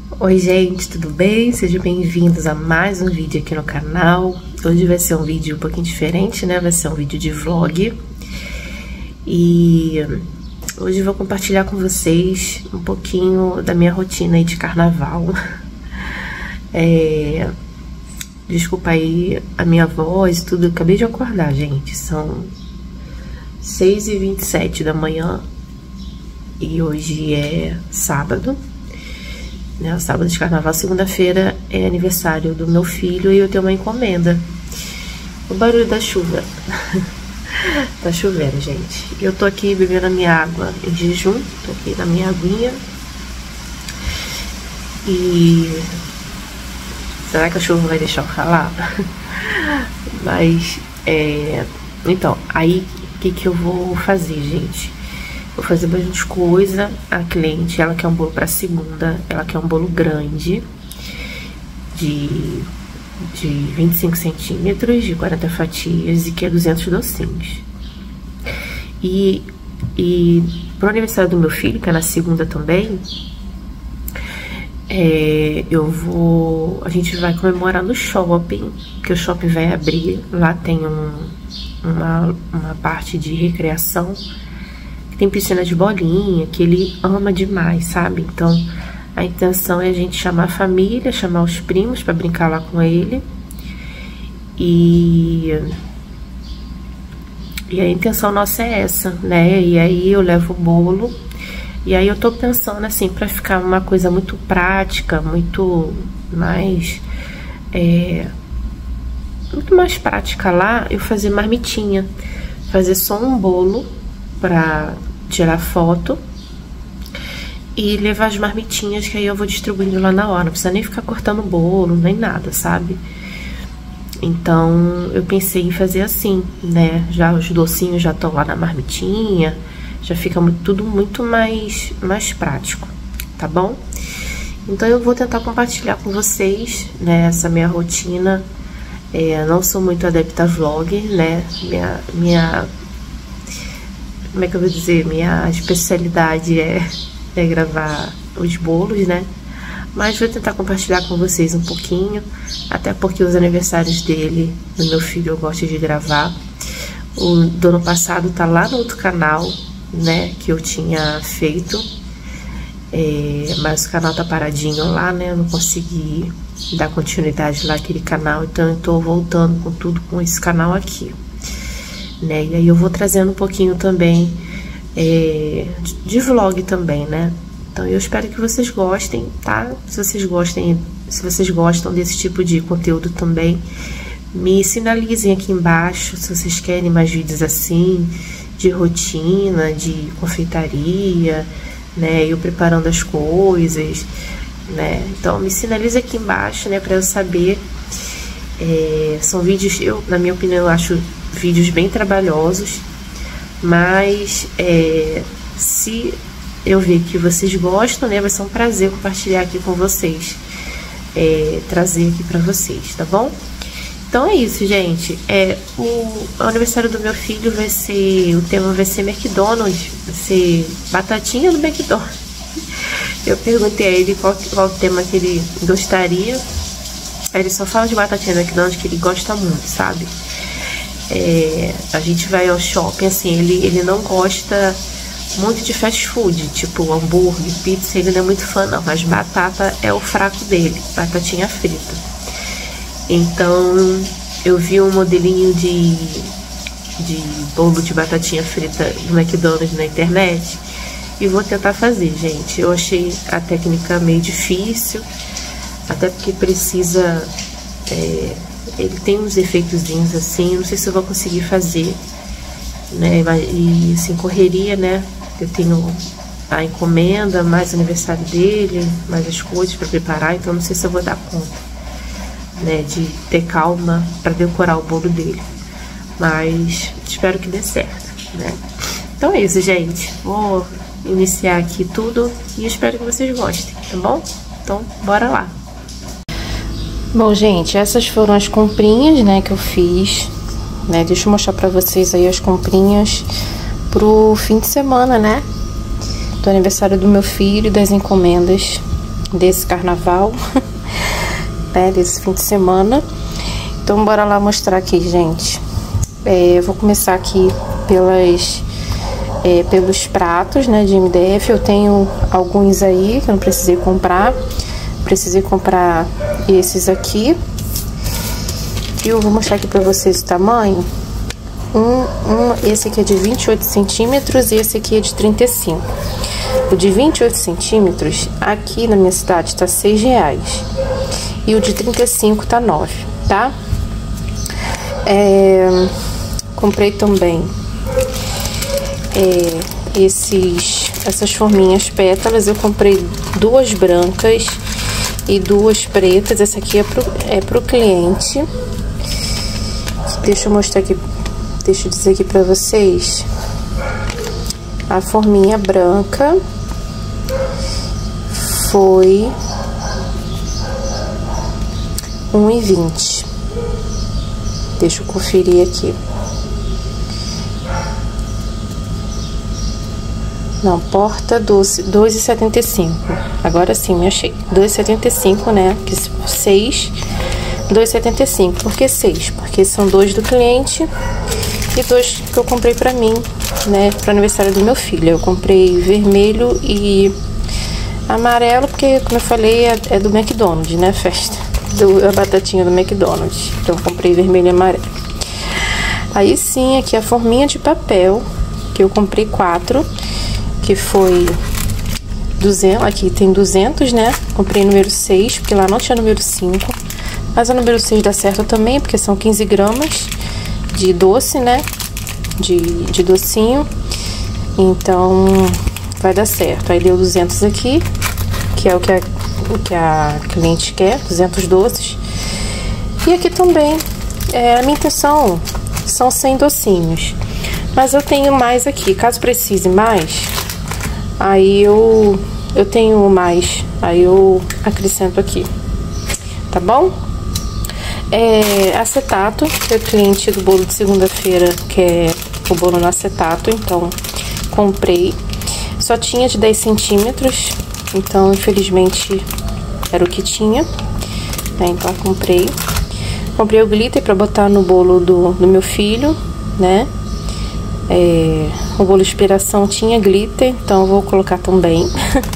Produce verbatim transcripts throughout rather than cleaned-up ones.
Oi gente, tudo bem? Sejam bem-vindos a mais um vídeo aqui no canal. Hoje vai ser um vídeo um pouquinho diferente, né? Vai ser um vídeo de vlog. E hoje eu vou compartilhar com vocês um pouquinho da minha rotina aí de carnaval. É... Desculpa aí a minha voz e tudo, eu acabei de acordar, gente. São seis e vinte e sete da manhã e hoje é sábado. Né, o sábado de carnaval, segunda-feira é aniversário do meu filho e eu tenho uma encomenda. O barulho da chuva. Tá chovendo, gente. Eu tô aqui bebendo a minha água em jejum, tô aqui na minha aguinha. E será que a chuva vai deixar eu falar? Mas é... então, aí o que que eu vou fazer, gente? Vou fazer bastante coisa. A cliente, ela quer um bolo pra segunda. Ela quer um bolo grande, de, de vinte e cinco centímetros, de quarenta fatias, e que é duzentos docinhos. E, e pro aniversário do meu filho, que é na segunda também, é, eu vou... A gente vai comemorar no shopping, que o shopping vai abrir. Lá tem um, uma, uma parte de recreação. Tem piscina de bolinha, que ele ama demais, sabe? Então, a intenção é a gente chamar a família, chamar os primos pra brincar lá com ele. E... E a intenção nossa é essa, né? E aí eu levo o bolo. E aí eu tô pensando, assim, pra ficar uma coisa muito prática, muito mais... É, muito mais prática lá, eu fazer marmitinha. Fazer só um bolo pra tirar foto e levar as marmitinhas, que aí eu vou distribuindo lá na hora. Não precisa nem ficar cortando bolo, nem nada, sabe? Então, eu pensei em fazer assim, né? Já os docinhos já estão lá na marmitinha, já fica muito, tudo muito mais, mais prático, tá bom? Então, eu vou tentar compartilhar com vocês, né, essa minha rotina. É, não sou muito adepta a vlog, né? Minha... minha Como é que eu vou dizer? Minha especialidade é, é gravar os bolos, né? Mas vou tentar compartilhar com vocês um pouquinho. Até porque os aniversários dele, do meu filho, eu gosto de gravar. O do ano passado tá lá no outro canal, né? Que eu tinha feito. É, mas o canal tá paradinho lá, né? Eu não consegui dar continuidade lá naquele canal. Então eu tô voltando com tudo com esse canal aqui. Né? E aí eu vou trazendo um pouquinho também é, de, de vlog também, né? Então eu espero que vocês gostem, tá? Se vocês gostem, se vocês gostam desse tipo de conteúdo também, me sinalizem aqui embaixo se vocês querem mais vídeos assim, de rotina, de confeitaria, né? Eu preparando as coisas, né? Então me sinalize aqui embaixo, né? Pra eu saber. É, são vídeos, eu, na minha opinião, eu acho vídeos bem trabalhosos, mas é, se eu ver que vocês gostam, né, vai ser um prazer compartilhar aqui com vocês, é, trazer aqui pra vocês, tá bom? Então é isso, gente. É, o, o aniversário do meu filho vai ser, o tema vai ser McDonald's, vai ser batatinha do McDonald's. Eu perguntei a ele qual, qual o tema que ele gostaria. Ele só fala de batatinha do McDonald's, que ele gosta muito, sabe? É, a gente vai ao shopping, assim, ele, ele não gosta muito de fast food, tipo hambúrguer, pizza, ele não é muito fã não, mas batata é o fraco dele, batatinha frita. Então, eu vi um modelinho de, de bolo de batatinha frita do McDonald's na internet e vou tentar fazer, gente. Eu achei a técnica meio difícil, até porque precisa... É, ele tem uns efeitozinhos assim, não sei se eu vou conseguir fazer, né? E assim, correria, né? Eu tenho a encomenda, mais o aniversário dele, mais as coisas pra preparar, então não sei se eu vou dar conta, né? De ter calma pra decorar o bolo dele. Mas espero que dê certo, né? Então é isso, gente. Vou iniciar aqui tudo e espero que vocês gostem, tá bom? Então, bora lá! Bom, gente, essas foram as comprinhas, né, que eu fiz, né? Deixa eu mostrar pra vocês aí as comprinhas pro fim de semana, né? Do aniversário do meu filho, das encomendas. desse carnaval, né, desse fim de semana. Então bora lá mostrar aqui, gente. É, eu vou começar aqui pelas, é, pelos pratos, né, de M D F. Eu tenho alguns aí que eu não precisei comprar. Precisei comprar esses aqui. E eu vou mostrar aqui pra vocês o tamanho. Um, um, esse aqui é de vinte e oito centímetros e esse aqui é de trinta e cinco. O de vinte e oito centímetros, aqui na minha cidade, tá seis reais. E o de trinta e cinco tá nove, tá? É, comprei também é, esses, essas forminhas pétalas. Eu comprei duas brancas e duas pretas. Essa aqui é pro, é pro cliente. Deixa eu mostrar aqui, deixa eu dizer aqui pra vocês. A forminha branca foi um e vinte. Deixa eu conferir aqui. Não, porta doce, dois e setenta e cinco. Agora sim, me achei. dois e setenta e cinco, né? Que seis, dois e setenta e cinco. Por que seis? Porque são dois do cliente e dois que eu comprei pra mim, né? Pro aniversário do meu filho. Eu comprei vermelho e amarelo, porque, como eu falei, é, é do McDonald's, né? Festa. Do, a batatinha do McDonald's. Então, eu comprei vermelho e amarelo. Aí sim, aqui a forminha de papel, que eu comprei quatro, que foi duzentos, aqui tem duzentos, né? Comprei número seis, porque lá não tinha número cinco. Mas a número seis dá certo também, porque são quinze gramas de doce, né? De, de docinho. Então, vai dar certo. Aí deu duzentos aqui, que é o que a, o que a cliente quer, duzentos doces. E aqui também, é, a minha intenção são cem docinhos. Mas eu tenho mais aqui, caso precise mais, aí eu, eu tenho mais, aí eu acrescento aqui, tá bom? É, acetato, que é o cliente do bolo de segunda-feira quer o bolo no acetato, então comprei. Só tinha de dez centímetros, então infelizmente era o que tinha, né? Então eu comprei. Comprei o glitter pra botar no bolo do, do meu filho, né? É, o bolo inspiração tinha glitter, então eu vou colocar também.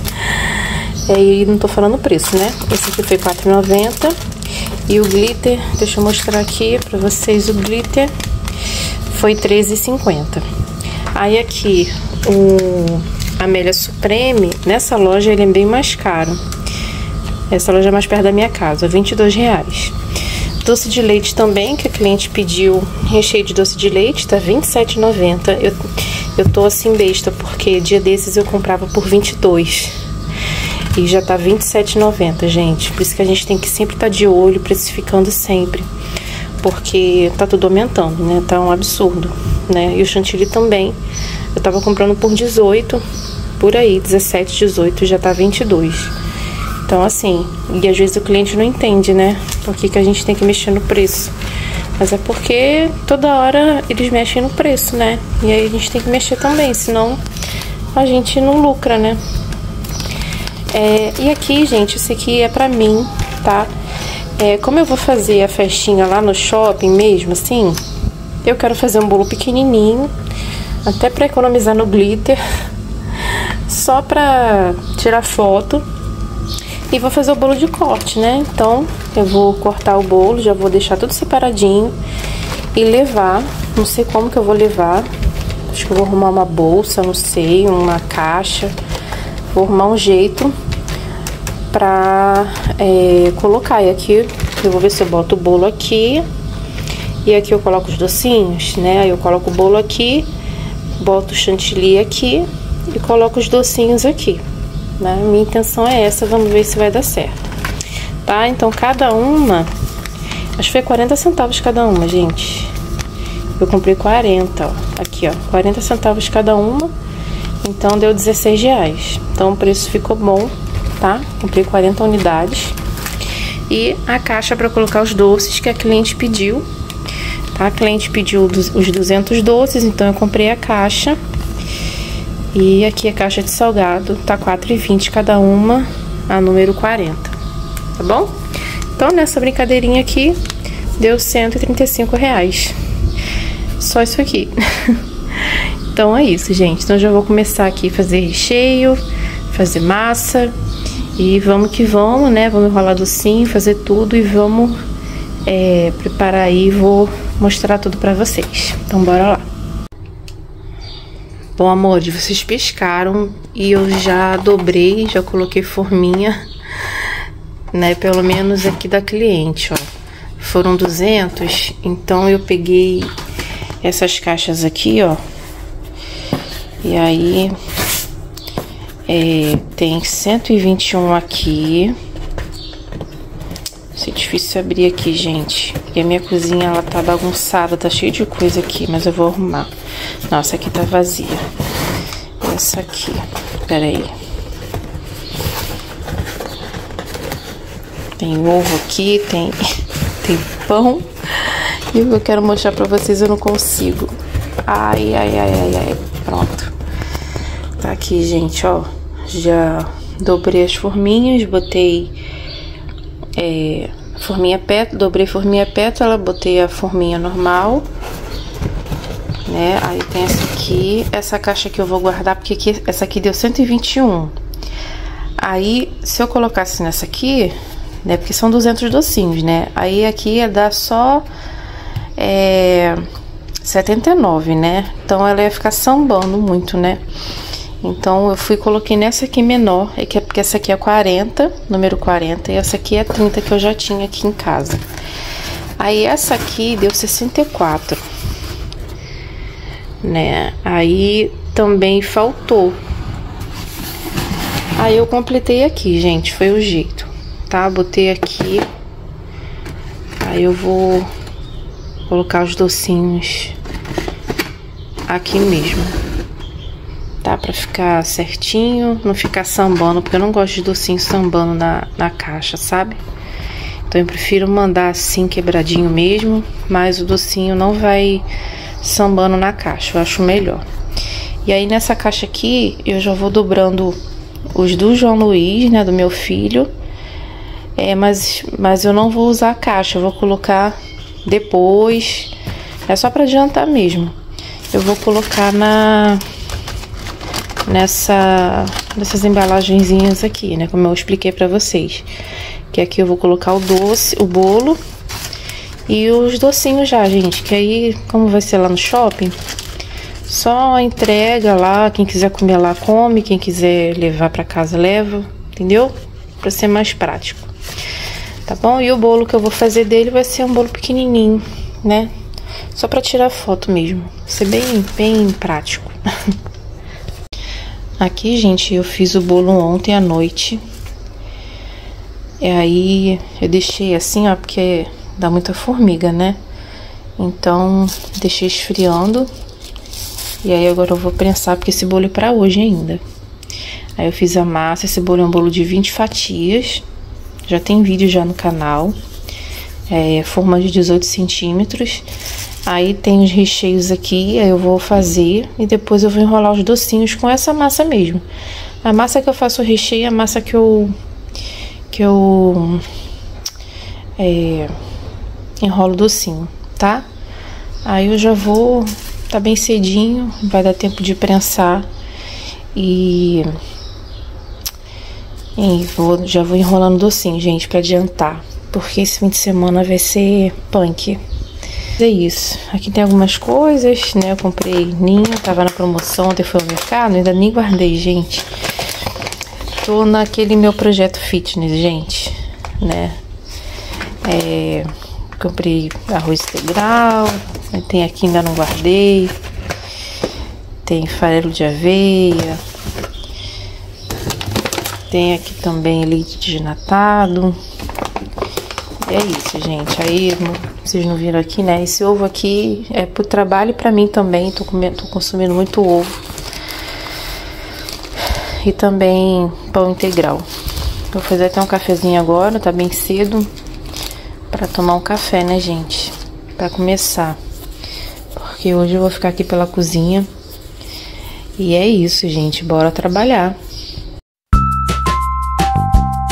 E não tô falando o preço, né? Esse aqui foi quatro reais e noventa centavos. E o glitter, deixa eu mostrar aqui pra vocês, o glitter foi treze reais e cinquenta centavos. Aí aqui, o Amélia Supreme, nessa loja ele é bem mais caro. Essa loja é mais perto da minha casa, vinte e dois reais. Doce de leite também, que a cliente pediu recheio de doce de leite, tá vinte e sete reais e noventa centavos. Eu, eu tô assim besta, porque dia desses eu comprava por vinte e dois. E já tá vinte e sete reais e noventa centavos, gente. Por isso que a gente tem que sempre estar tá de olho, precificando sempre. Porque tá tudo aumentando, né? Tá um absurdo, né? E o chantilly também. Eu tava comprando por dezoito, por aí, dezessete, dezoito, já tá vinte e dois. Então, assim, e às vezes o cliente não entende, né? Por que que a gente tem que mexer no preço. Mas é porque toda hora eles mexem no preço, né? E aí a gente tem que mexer também, senão a gente não lucra, né? É, e aqui, gente, isso aqui é pra mim, tá? É, como eu vou fazer a festinha lá no shopping mesmo, assim, eu quero fazer um bolo pequenininho, até pra economizar no glitter, só pra tirar foto. E vou fazer o bolo de corte, né? Então, eu vou cortar o bolo, já vou deixar tudo separadinho e levar. Não sei como que eu vou levar. Acho que eu vou arrumar uma bolsa, não sei, uma caixa. Vou arrumar um jeito pra é, colocar. E aqui, eu vou ver se eu boto o bolo aqui. E aqui eu coloco os docinhos, né? Aí eu coloco o bolo aqui, boto o chantilly aqui e coloco os docinhos aqui. Né? Minha intenção é essa, vamos ver se vai dar certo, tá? Então cada uma, acho que foi quarenta centavos cada uma, gente. Eu comprei quarenta, ó, aqui ó, quarenta centavos cada uma, então deu dezesseis reais. Então o preço ficou bom, tá? Comprei quarenta unidades. E a caixa para colocar os doces que a cliente pediu, tá? A cliente pediu os duzentos doces, então eu comprei a caixa. E aqui a caixa de salgado, tá quatro reais e vinte cada uma. a número quarenta, tá bom? Então, nessa brincadeirinha aqui, deu cento e trinta e cinco reais. Só isso aqui. Então, é isso, gente. Então, já vou começar aqui a fazer recheio, fazer massa. E vamos que vamos, né? Vamos enrolar docinho, fazer tudo e vamos é, preparar aí. Vou mostrar tudo pra vocês. Então, bora lá. Bom, amores, vocês pescaram e eu já dobrei, já coloquei forminha, né? Pelo menos aqui da cliente, ó. Foram duzentos, então eu peguei essas caixas aqui, ó. E aí, é, tem cento e vinte e um aqui. Isso é difícil abrir aqui, gente. E a minha cozinha, ela tá bagunçada, tá cheia de coisa aqui, mas eu vou arrumar. Nossa, aqui tá vazia. Essa aqui, peraí. Tem ovo aqui, tem, tem pão. E o que eu quero mostrar pra vocês eu não consigo. Ai, ai, ai, ai, ai. Pronto. Tá aqui, gente, ó. Já dobrei as forminhas, botei é, forminha pétala, dobrei forminha pétala, botei a forminha normal, né? Aí tem essa aqui, essa caixa que eu vou guardar, porque aqui, essa aqui deu cento e vinte e um. Aí, se eu colocasse nessa aqui, né? Porque são duzentos docinhos, né? Aí aqui ia dar só é, setenta e nove, né? Então ela ia ficar sambando muito, né? Então eu fui e coloquei nessa aqui menor, é que é porque essa aqui é quarenta, número quarenta, e essa aqui é trinta que eu já tinha aqui em casa. Aí essa aqui deu sessenta e quatro, né? Aí também faltou. Aí eu completei aqui, gente, foi o jeito, tá? Botei aqui. Aí eu vou colocar os docinhos aqui mesmo, tá? Pra ficar certinho, não ficar sambando, porque eu não gosto de docinho sambando na, na caixa, sabe? Então eu prefiro mandar assim, quebradinho mesmo, mas o docinho não vai sambando na caixa, eu acho melhor. E aí nessa caixa aqui, eu já vou dobrando os do João Luiz, né, do meu filho. É, mas, mas eu não vou usar a caixa, eu vou colocar depois, é só pra adiantar mesmo. Eu vou colocar na... Nessa, nessas embalagenzinhas aqui, né? Como eu expliquei pra vocês. Que aqui eu vou colocar o doce, o bolo e os docinhos já, gente. Que aí, como vai ser lá no shopping, só entrega lá. Quem quiser comer lá, come. Quem quiser levar pra casa, leva. Entendeu? Pra ser mais prático. Tá bom? E o bolo que eu vou fazer dele vai ser um bolo pequenininho, né? Só pra tirar foto mesmo. Vai ser bem, bem prático. Aqui, gente, eu fiz o bolo ontem à noite. E aí, eu deixei assim, ó, porque dá muita formiga, né? Então, deixei esfriando. E aí, agora eu vou prensar, porque esse bolo é pra hoje ainda. Aí, eu fiz a massa. Esse bolo é um bolo de vinte fatias. Já tem vídeo já no canal. É, forma de dezoito centímetros. Aí tem os recheios aqui, aí eu vou fazer e depois eu vou enrolar os docinhos com essa massa mesmo. A massa que eu faço o recheio é a massa que eu que eu é, enrolo o docinho, tá? Aí eu já vou, tá bem cedinho, vai dar tempo de prensar e, e vou, já vou enrolando o docinho, gente, pra adiantar, porque esse fim de semana vai ser punk. É isso. Aqui tem algumas coisas, né? Eu comprei ninho, tava na promoção, ontem fui ao mercado, ainda nem guardei, gente. Tô naquele meu projeto fitness, gente, né? É, comprei arroz integral, tem aqui, ainda não guardei. Tem farelo de aveia. Tem aqui também leite desnatado. É isso, gente. Aí, vocês não viram aqui, né? Esse ovo aqui é pro trabalho e pra mim também. Tô, comendo, tô consumindo muito ovo. E também pão integral. Vou fazer até um cafezinho agora, tá bem cedo. Pra tomar um café, né, gente? Pra começar. Porque hoje eu vou ficar aqui pela cozinha. E é isso, gente. Bora trabalhar.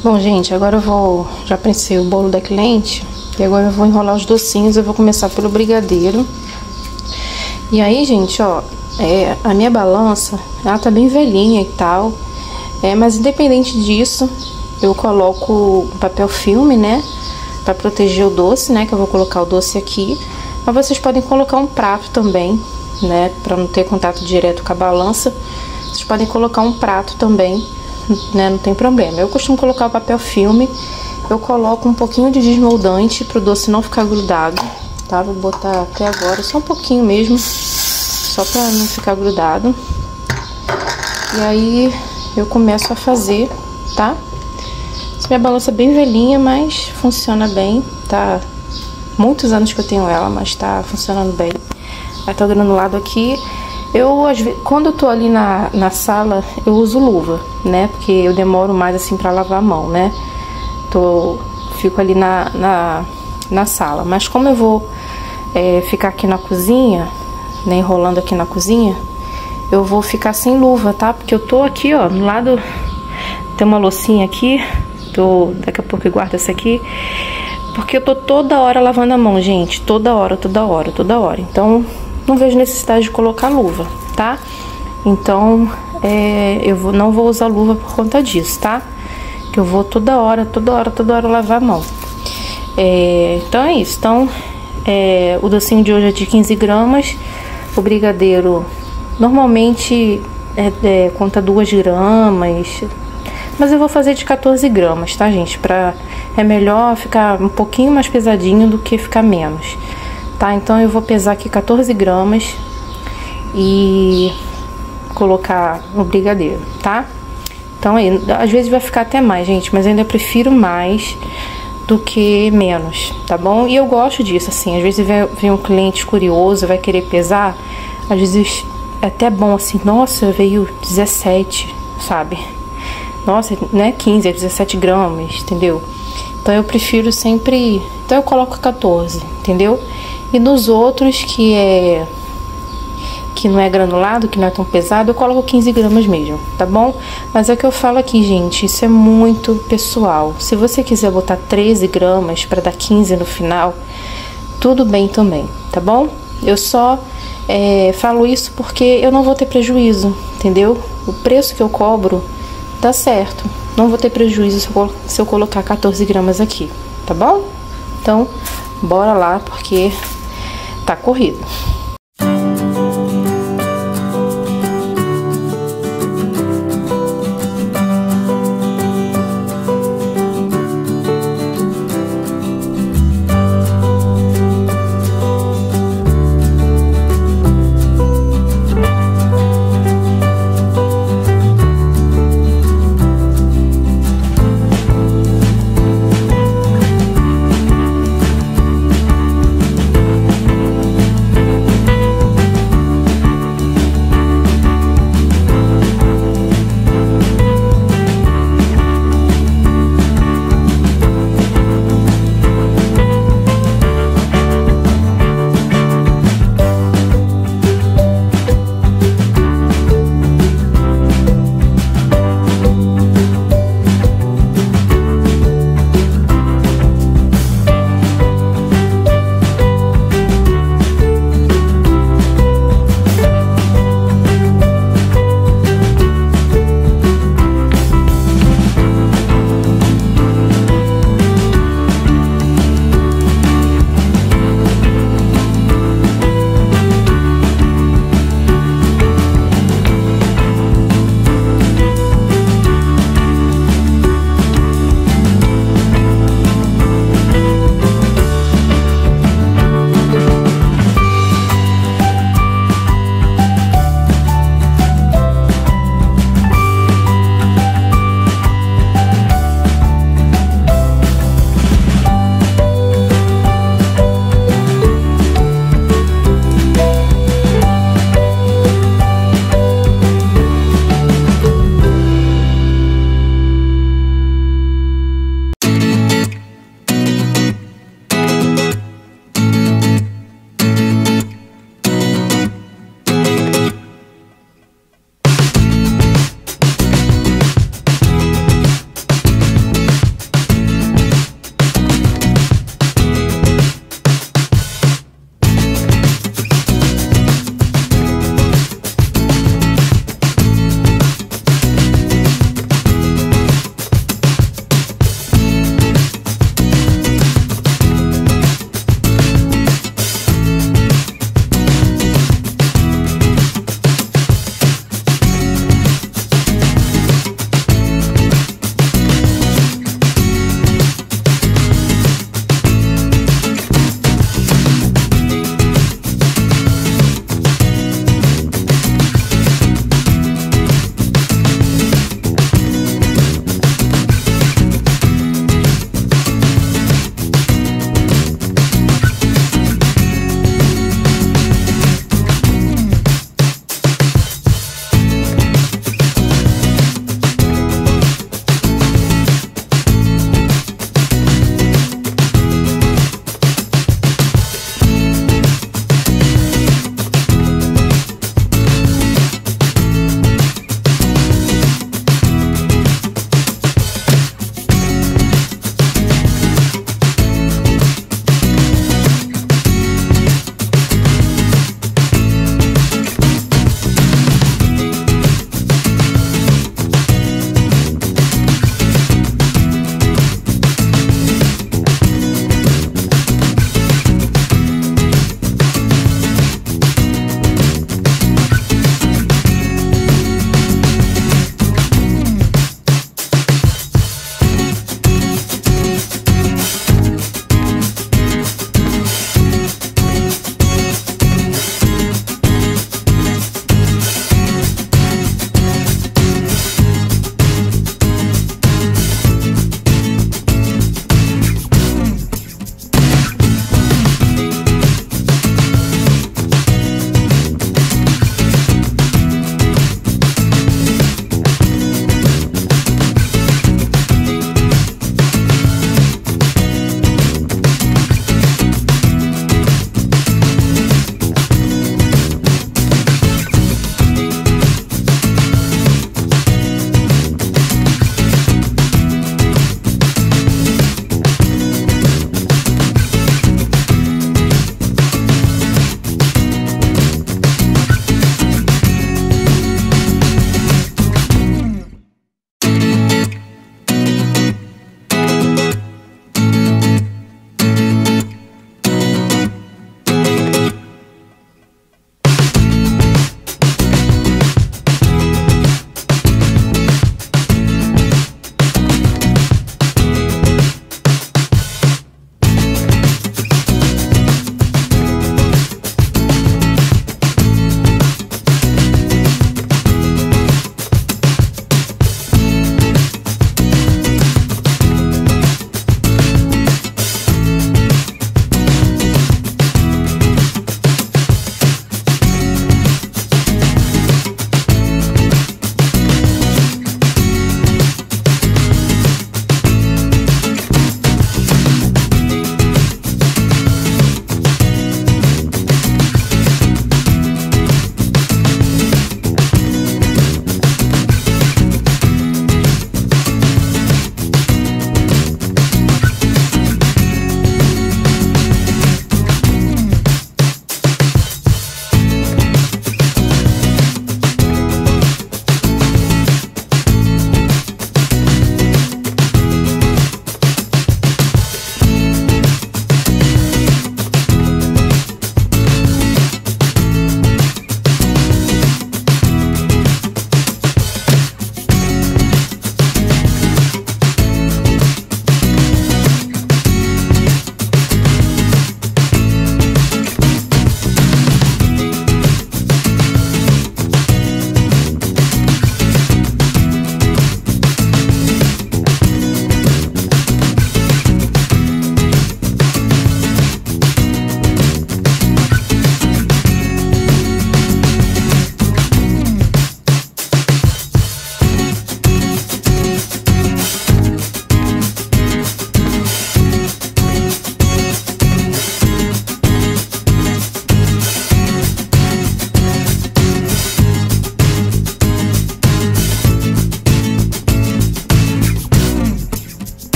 Bom, gente, agora eu vou... Já prensei o bolo da cliente. E agora eu vou enrolar os docinhos. Eu vou começar pelo brigadeiro. E aí, gente, ó... É, a minha balança, ela tá bem velhinha e tal. É, mas independente disso, eu coloco papel filme, né? Pra proteger o doce, né? Que eu vou colocar o doce aqui. Mas vocês podem colocar um prato também, né? Pra não ter contato direto com a balança. Vocês podem colocar um prato também, né? Não tem problema. Eu costumo colocar o papel filme. Eu coloco um pouquinho de desmoldante pro doce não ficar grudado, tá? Vou botar até agora, só um pouquinho mesmo, só pra não ficar grudado. E aí eu começo a fazer, tá? Essa minha balança é bem velhinha, mas funciona bem, tá? Muitos anos que eu tenho ela, mas tá funcionando bem. Aí tá o granulado aqui. Eu, às vezes, quando eu tô ali na, na sala, eu uso luva, né? Porque eu demoro mais assim pra lavar a mão, né? Tô, fico ali na, na, na sala. Mas como eu vou é, ficar aqui na cozinha, né? Enrolando aqui na cozinha, eu vou ficar sem luva, tá? Porque eu tô aqui, ó, no lado... Tem uma loucinha aqui. Tô, daqui a pouco eu guardo essa aqui. Porque eu tô toda hora lavando a mão, gente. Toda hora, toda hora, toda hora. Então, não vejo necessidade de colocar luva, tá? Então, é, eu vou, não vou usar luva por conta disso, tá? Que eu vou toda hora, toda hora, toda hora lavar a mão. É, então é isso. Então, é, o docinho de hoje é de quinze gramas. O brigadeiro, normalmente, é, é, conta duas gramas. Mas eu vou fazer de quatorze gramas, tá, gente? Pra, é melhor ficar um pouquinho mais pesadinho do que ficar menos, tá? Então eu vou pesar aqui quatorze gramas e colocar no brigadeiro, tá? Então aí, às vezes vai ficar até mais, gente, mas eu ainda prefiro mais do que menos, tá bom? E eu gosto disso, assim, às vezes vem, vem um cliente curioso, vai querer pesar, às vezes é até bom assim, nossa, veio dezessete, sabe? Nossa, não é quinze, é dezessete gramas, entendeu? Então eu prefiro sempre... Então eu coloco quatorze, entendeu? E nos outros que é... que não é granulado, que não é tão pesado, eu coloco quinze gramas mesmo, tá bom? Mas é o que eu falo aqui, gente, isso é muito pessoal. Se você quiser botar treze gramas para dar quinze no final, tudo bem também, tá bom? Eu só é, falo isso porque eu não vou ter prejuízo, entendeu? O preço que eu cobro dá certo. Não vou ter prejuízo se eu, se eu colocar quatorze gramas aqui, tá bom? Então, bora lá, porque tá corrido.